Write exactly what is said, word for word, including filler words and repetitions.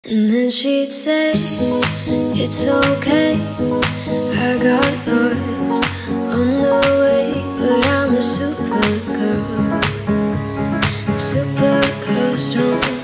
And then she'd say, it's okay, I got yours on the way. But I'm a Supergirl, a Supergirl strong.